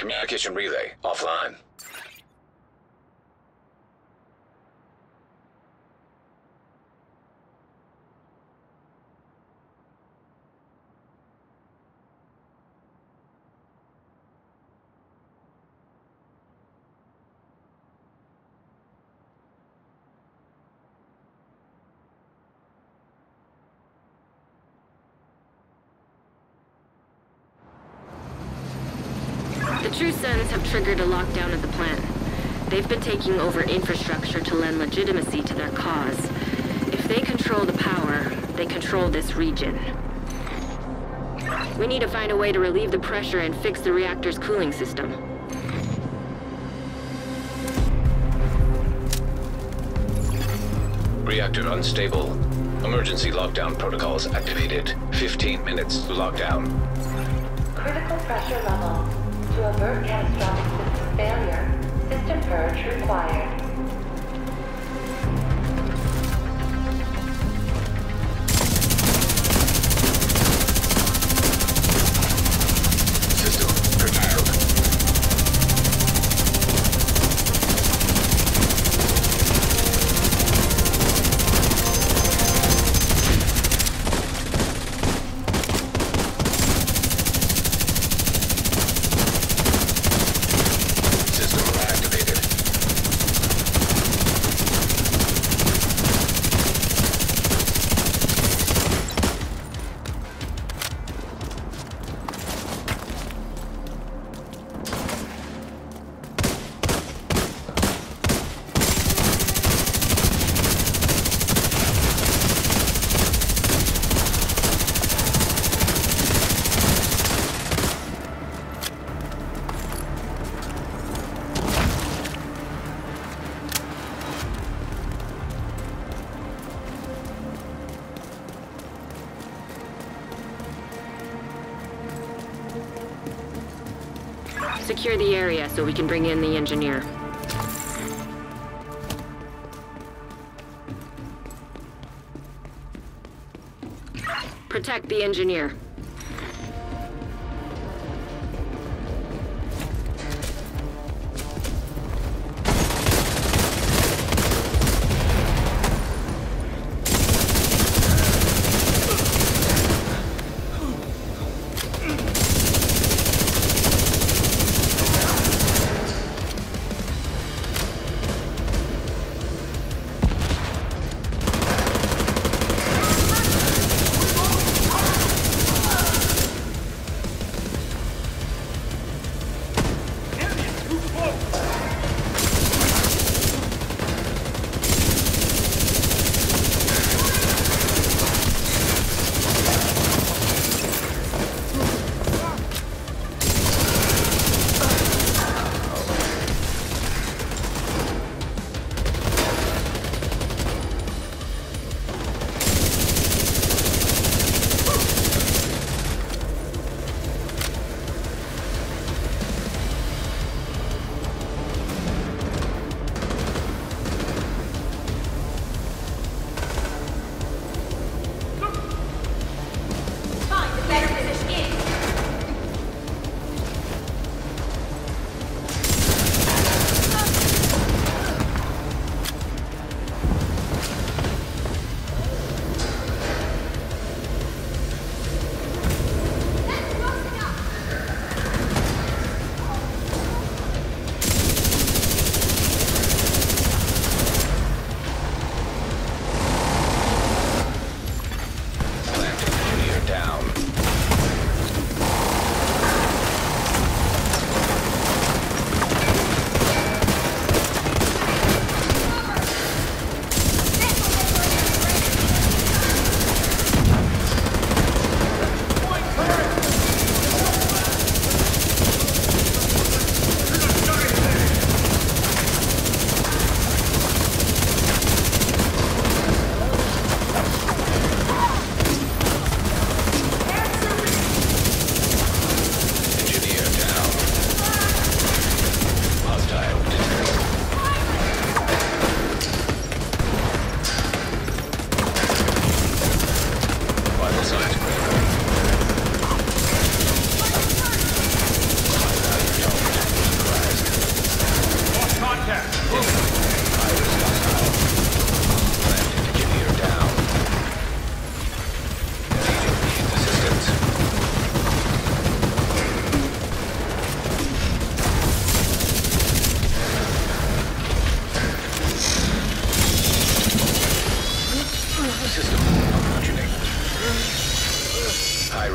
Communication relay offline. The True Sons have triggered a lockdown of the plant. They've been taking over infrastructure to lend legitimacy to their cause. If they control the power, they control this region. We need to find a way to relieve the pressure and fix the reactor's cooling system. Reactor unstable. Emergency lockdown protocols activated. 15 minutes lockdown. Critical pressure level. To avert catastrophic system failure, system purge required. System prepared. Secure the area so we can bring in the engineer. Protect the engineer.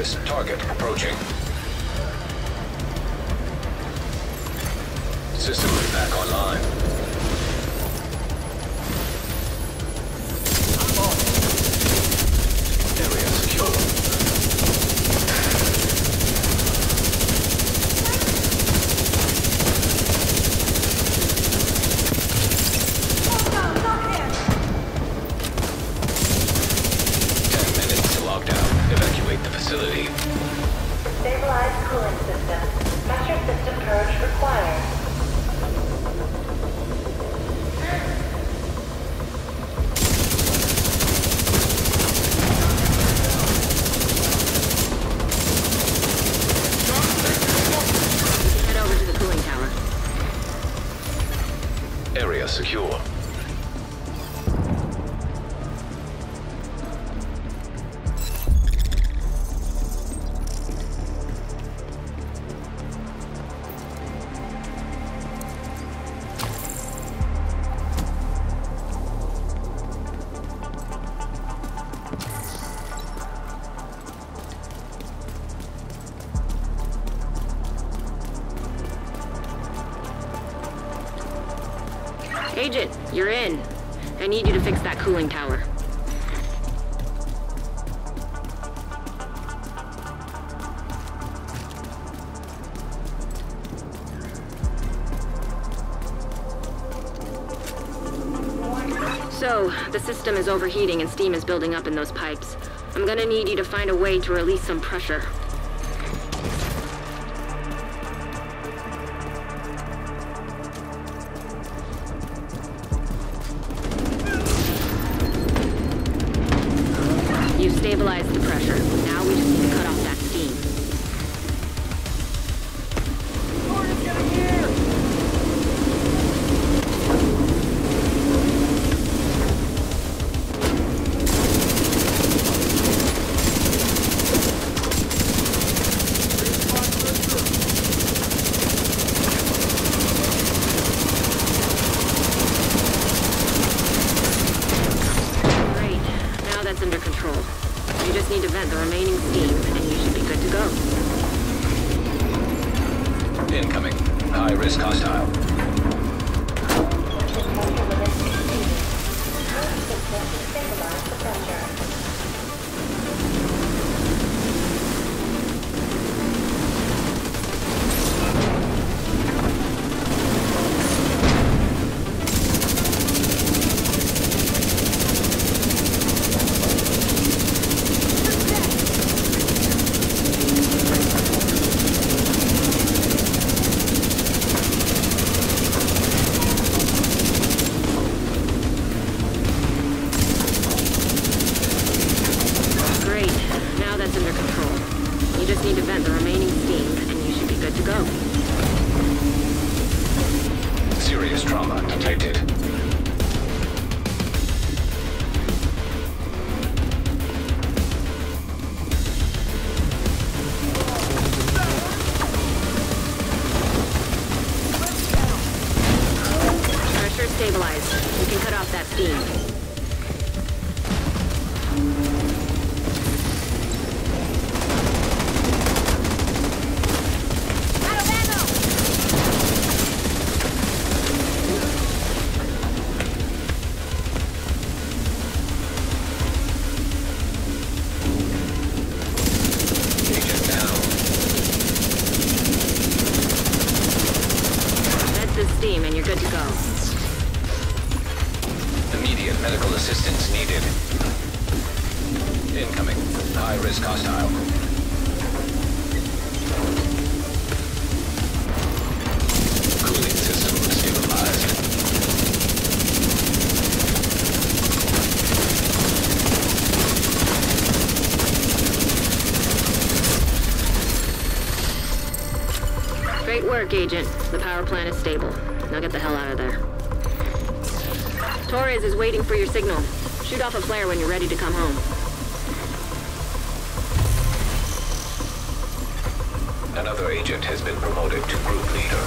Service target approaching. System back online. Area secure. Facility. Stabilized cooling system. Pressure system purge required. Head over to the cooling tower. Area secure. Agent, you're in. I need you to fix that cooling tower. So, the system is overheating and steam is building up in those pipes. I'm gonna need you to find a way to release some pressure. You've stabilized the pressure. Now we just need to cut off that steam. Under control. You just need to vent the remaining steam, and you should be good to go. Incoming. High-risk hostile. Stabilize the pressure. Need to vent the remaining steam, and you should be good to go. Serious trauma detected. Pressure stabilized. You can cut off that steam. Steam and you're good to go. Immediate medical assistance needed. Incoming. High-risk hostile. Cooling system stabilized. Great work, Agent. The power plant is stable. Now get the hell out of there. Torres is waiting for your signal. Shoot off a flare when you're ready to come home. Another agent has been promoted to group leader.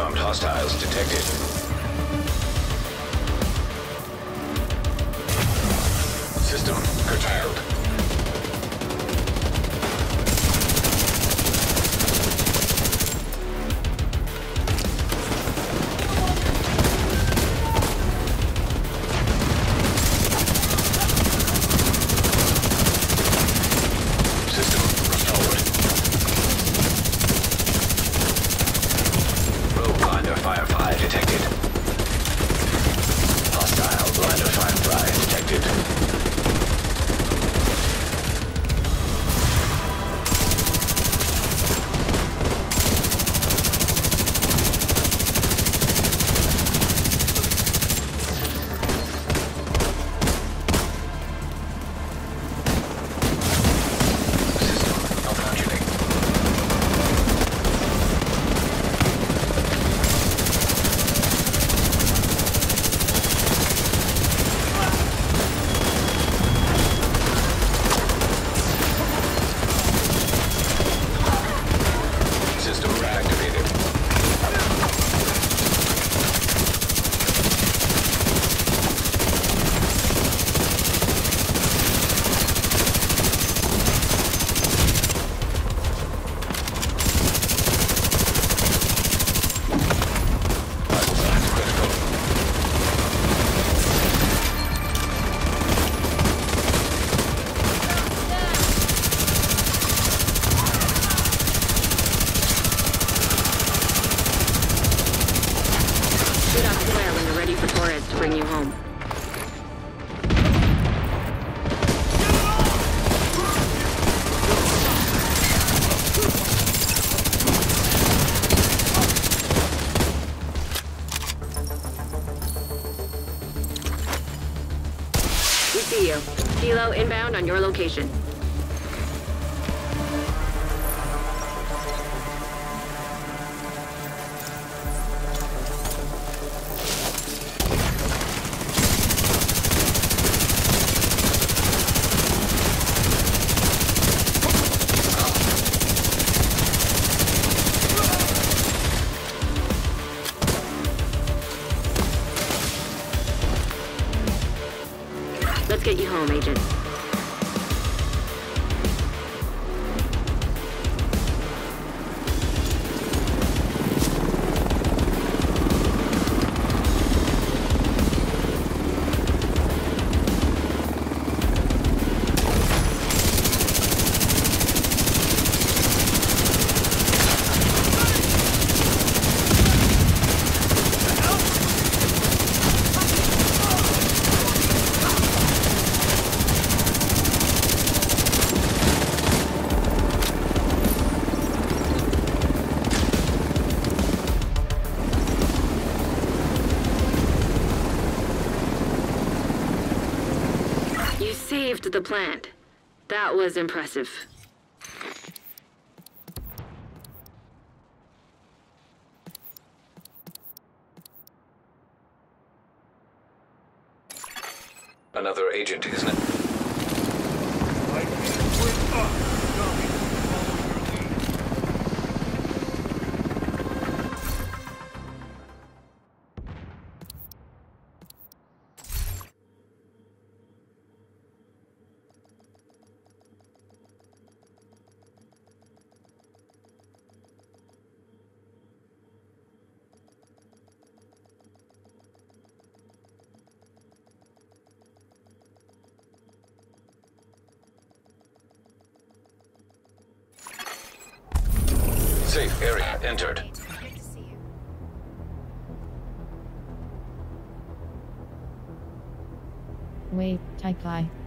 Armed hostiles detected. System curtailed. System restored. Rogue blinder firefly detected. Hostile blinder firefly detected. System malfunctioning. System reactivated. Vital signs critical. Shoot out the flare when you're ready for Torres to bring you home. We see you. Kilo inbound on your location. Let's get you home, Agent. You saved the plant. That was impressive. Another agent, isn't it? Safe area entered. Good to see you. Wait, Tai Kai.